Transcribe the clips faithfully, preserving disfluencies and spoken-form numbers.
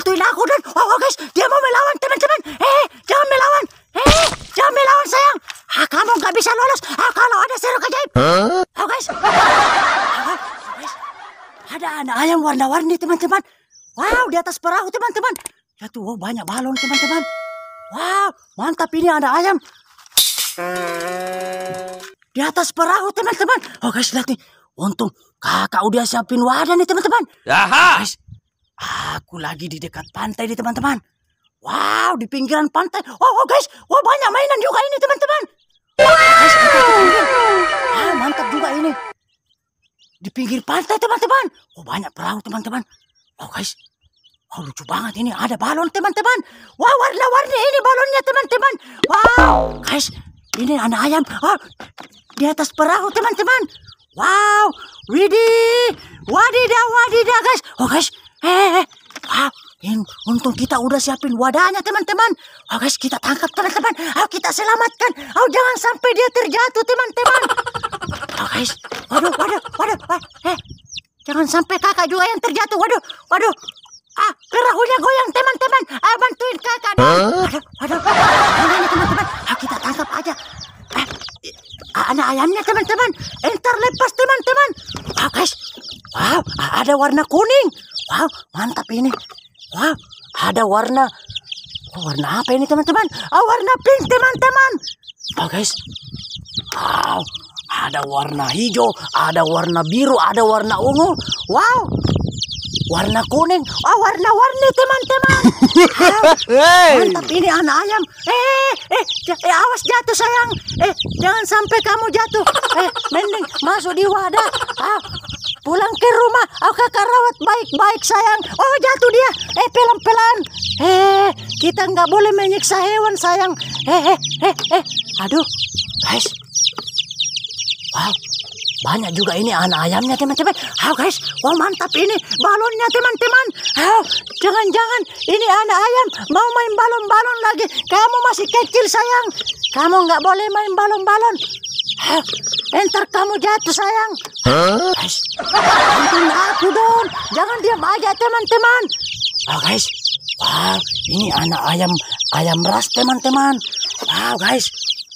bantuin aku Don. Oh, oh guys, dia mau melawan teman-teman. Eh, jangan melawan. Eh, jangan melawan sayang. Ah, kamu nggak bisa lolos. Ah, kalau ada serok ajaib. Huh? Oh guys. Oh, guys. Ada anak ayam warna-warni teman-teman. Wow, di atas perahu teman-teman. Ya tuh, oh, banyak balon teman-teman. Wow, mantap ini ada ayam. Di atas perahu teman-teman. Oh guys, lihat nih. Untung kakak udah siapin wadah nih teman-teman. Guys, aku lagi di dekat pantai nih teman-teman. Wow, di pinggiran pantai. Oh, oh guys, wah oh, banyak mainan juga ini teman-teman. Guys, ah, mantap juga ini. Di pinggir pantai teman-teman. Oh, banyak perahu teman-teman. Oh guys, oh lucu banget ini. Ada balon teman-teman. Wah, warna-warni ini balonnya teman-teman. Wow, guys, ini anak ayam. Oh, di atas perahu teman-teman. Wow, widih, wadidah, wadidah guys. Oh guys, eh, eh. Wow, ini, untung kita udah siapin wadahnya teman-teman. Oh guys, kita tangkap teman-teman. Oh, kita selamatkan. Oh, jangan sampai dia terjatuh teman-teman. Oh guys, waduh, waduh, waduh, waduh. Eh, jangan sampai kakak juga yang terjatuh. Waduh, waduh. Ah, perahunya goyang teman-teman. Ah, bantuin kakak dong. Waduh, waduh. Ini teman-teman. Ah, kita tangkap aja. Eh, anak ayamnya teman-teman. Entar lepas teman-teman. Wow guys. Wow, ada warna kuning. Wow, mantap ini. Wow, ada warna. Oh, warna apa ini teman-teman? Oh, warna pink teman-teman. Oh guys. Wow, ada warna hijau, ada warna biru, ada warna ungu. Wow, warna kuning. Oh, warna-warni teman-teman. Wow, mantap ini anak ayam. Eh, eh, eh, awas jatuh sayang. Eh, jangan sampai kamu jatuh. Eh, mending masuk di wadah. Ah, pulang ke rumah. Oh, kakak rawat baik-baik sayang. Oh, jatuh dia. Eh, pelan-pelan. Eh, kita nggak boleh menyiksa hewan sayang. Eh, eh, eh, eh. Aduh, guys. Wow, banyak juga ini anak ayamnya teman-teman. Oh guys, wow mantap ini balonnya teman-teman. Oh, jangan-jangan ini anak ayam mau main balon-balon lagi. Kamu masih kecil sayang. Kamu nggak boleh main balon-balon. Oh, entar kamu jatuh sayang. Huh? Guys, bantuin aku dong. Jangan diam aja teman-teman. Oh guys, wow ini anak ayam ayam ras teman-teman. Wow guys,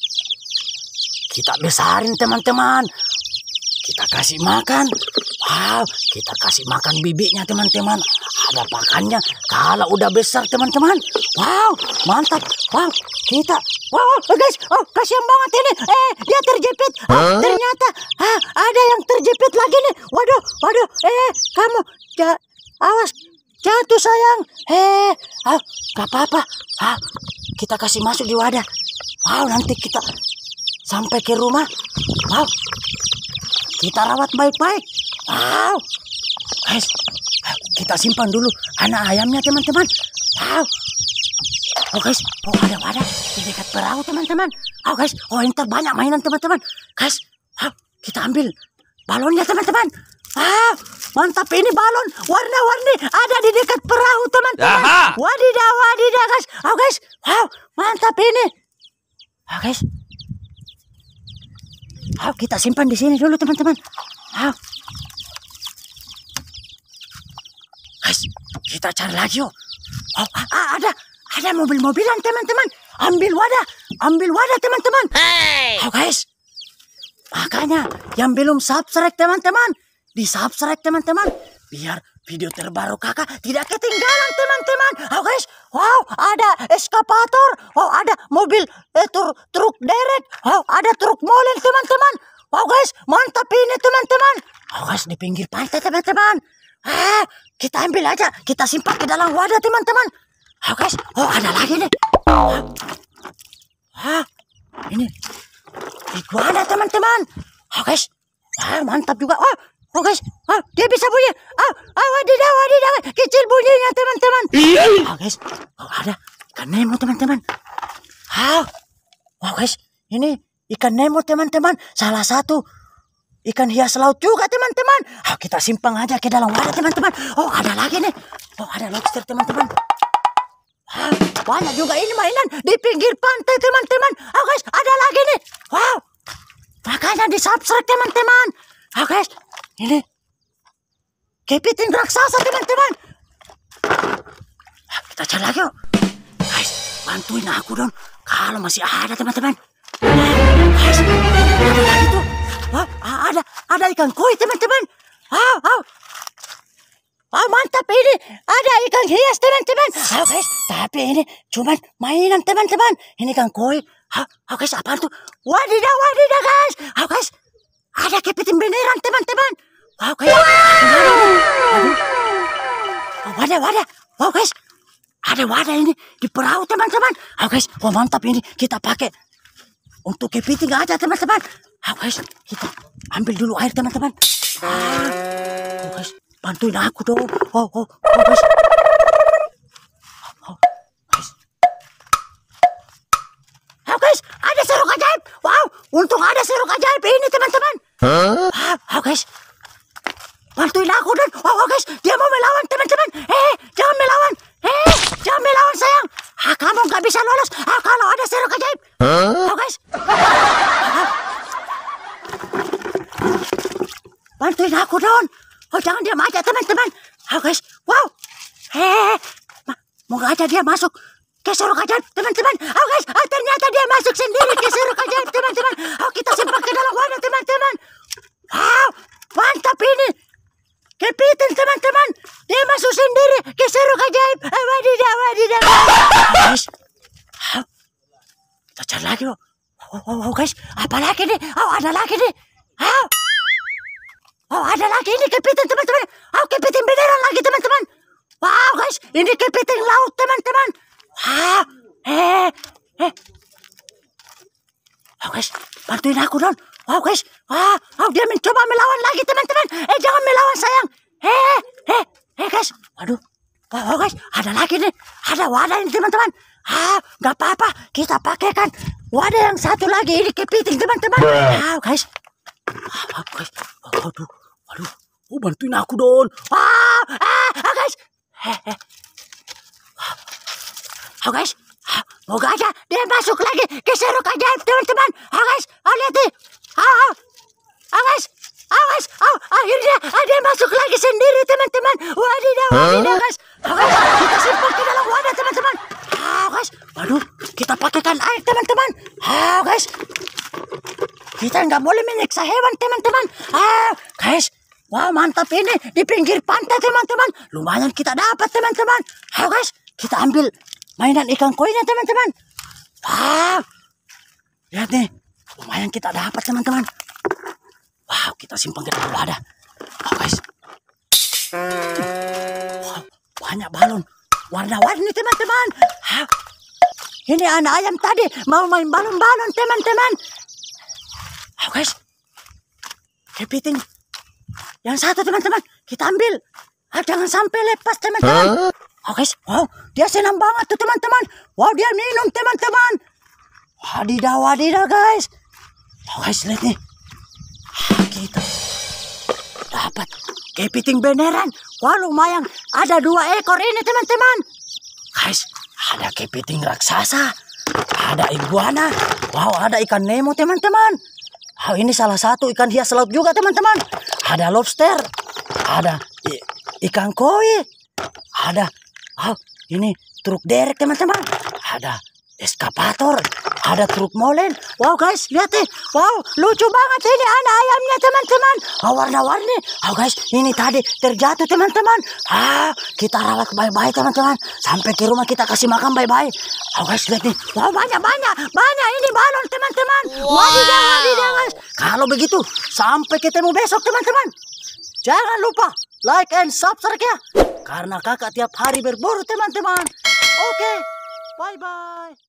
kita besarin teman-teman. Kita kasih makan. Wow, kita kasih makan bibiknya teman-teman. Ada pakannya kalau udah besar teman-teman. Wow, mantap. Wow, kita. Wow, guys. Oh, kasihan banget ini. Eh, dia terjepit. Oh, ternyata ah, ada yang terjepit lagi nih. Waduh, waduh. Eh, kamu ja, awas jatuh sayang. Eh, ah, gak apa-apa. Ah, kita kasih masuk di wadah. Wow, nanti kita sampai ke rumah. Wow, kita rawat baik-baik. Wow, guys, kita simpan dulu anak ayamnya teman-teman. Wow, oh guys, oh ada wadah di dekat perahu teman-teman. Oh guys, oh entar banyak mainan teman-teman. Guys, wow, kita ambil balonnya teman-teman. Wow, mantap ini balon warna-warni ada di dekat perahu teman-teman. Wadidah, wadidah guys. Oh guys, wow, mantap ini. Oh guys. Oh, kita simpan di sini dulu teman-teman. Oh. Guys, kita cari lagi yuk. Oh, ah, ada ada mobil-mobilan teman-teman. Ambil wadah, ambil wadah teman-teman. Hey. Oh guys, makanya yang belum subscribe teman-teman, di subscribe teman-teman, biar video terbaru kakak tidak ketinggalan teman-teman. Oh guys, wow ada eskavator, wow ada mobil eh, truk, truk derek, wow ada truk molen teman-teman. Wow guys, mantap ini teman-teman. Oh guys, di pinggir pantai teman-teman. Ah, kita ambil aja, kita simpan ke dalam wadah teman-teman. Oh guys, oh ada lagi nih. Ah, ah ini iguana teman-teman. Oh guys, ah mantap juga. Oh. Oh guys, oh, dia bisa bunyi. Oh, oh wadidah, wadidah. Kecil bunyinya teman-teman. Oh guys, oh ada ikan Nemo teman-teman. Oh, oh guys, ini ikan Nemo teman-teman. Salah satu ikan hias laut juga teman-teman. Oh, kita simpang aja ke dalam wadah teman-teman. Oh ada lagi nih. Oh ada lobster teman-teman. Oh, banyak juga ini mainan di pinggir pantai teman-teman. Oh guys, ada lagi nih. Wow, makanya di subscribe teman-teman. Oh guys, ini kepiting raksasa teman-teman. kita cari lagi yuk. Guys, bantuin aku dong. Kalau masih ada teman-teman. Guys, ada lagi tuh. Wah, ada, ada ikan koi teman-teman. Wow, wow. Wow, mantap ini. Ada ikan hias teman-teman. Oh, guys, tapi ini cuma mainan teman-teman. Ini ikan koi. Oh, oh guys, apaan tuh? Wadidaw, wadidaw guys. Oh guys, ada kepiting beneran teman-teman. Wow guys. Aduh. Oh, wadah, wadah. Wow guys. Ada wadah ini di perahu teman-teman. Oh guys, oh mantap ini kita pakai untuk kepiting aja teman-teman. Oh guys, kita ambil dulu air teman-teman. Ah. Oh guys, bantuin aku dong. Oh, oh, oh guys. Oh, guys. Oh guys, ada seruk ajaib. Wow, untung ada seruk ajaib ini teman-teman. Huh? Oh guys. Bantuin aku dan oh, oh guys, dia mau melawan teman-teman. Eh, jangan melawan. Eh, jangan melawan sayang. Ah, kamu nggak bisa lolos. Ah, kalau ada seruk ajaib. Huh? Oh guys. Ah. Bantuin aku Don. Oh jangan diam aja teman-teman. Oh guys, wow. Eh, mau nggak aja dia masuk ke seruk ajaib teman-teman. Oh guys, oh, ternyata dia masuk sendiri ke seruk ajaib teman-teman. Oh kita simpan ke dalam wadah teman-teman. Wow, mantap ini. Kepiting teman-teman, dia masuk sendiri ke seruk ajaib. Wadidaw, wadidaw. Guys, oh, kita cari lagi loh. Oh, oh, oh guys, apa lagi nih? Oh ada lagi nih. Oh, oh ada lagi ini kepiting teman-teman. Oh kepiting beneran lagi teman-teman. Wow guys, ini kepiting laut teman-teman. Wow, eh, eh. Oh guys, bantuin aku Don. Wow guys, wah, oh, dia mencoba melawan lagi teman-teman. Eh jangan melawan sayang. Eh, eh, eh guys, waduh. Oh, oh guys, ada lagi nih, ada wadah ini teman-teman. Ah, nggak apa-apa, kita pakaikan wadah yang satu lagi ini kepiting teman-teman. Ah guys, ah, guys, oh, waduh, waduh, oh bantuin aku Don. Wah, ah, ah guys, eh, eh. Oh guys, moga aja dia masuk lagi ke seruk ajaib teman-teman. Oh guys, oh lihat nih. Oh, oh, oh guys, oh guys, oh akhirnya oh, dia masuk lagi sendiri teman-teman. Wadidaw, wadidaw guys. Oh guys, kita simpan ke dalam wadah teman-teman. Oh guys, waduh, kita pakaikan air teman-teman. Oh guys, kita nggak boleh menyiksa hewan teman-teman. Oh guys, wow mantap ini di pinggir pantai teman-teman. Lumayan kita dapat teman-teman. Oh guys, kita ambil mainan ikan koinya teman-teman. Wow, lihat nih. Lumayan kita dapat teman-teman. Wow, kita simpan ke dalam wadah. Oh guys. Wow, banyak balon. Warna-warni teman-teman. Wow. Ini anak ayam tadi mau main balon-balon teman-teman. Oh guys. Kepiting. Yang satu teman-teman. Kita ambil. Ah, jangan sampai lepas teman-teman. Oh guys. Wow, dia senang banget tuh teman-teman. Wow, dia minum teman-teman. Wadidaw, wadidaw guys. Oh guys, lihat nih. Kita dapat kepiting beneran. Wah lumayan. Ada dua ekor ini teman-teman. Guys, ada kepiting raksasa. Ada iguana. Wow, ada ikan Nemo teman-teman. Oh, ini salah satu ikan hias laut juga teman-teman. Ada lobster. Ada ikan koi. Ada, oh ini truk derek teman-teman. Ada eskavator. Ada truk molen. Wow guys, lihat nih. Wow, lucu banget ini anak ayamnya teman-teman. Oh, warna-warni. Oh guys, ini tadi terjatuh teman-teman. Ah, kita rawat baik-baik teman-teman. Sampai ke rumah kita kasih makan baik-baik. Oh guys, lihat nih. Wow, banyak-banyak. Banyak ini balon teman-teman. Wow. Wadidaw, wadidaw guys. Kalau begitu, sampai ketemu besok teman-teman. Jangan lupa like and subscribe ya. Karena kakak tiap hari berburu teman-teman. Oke, bye-bye.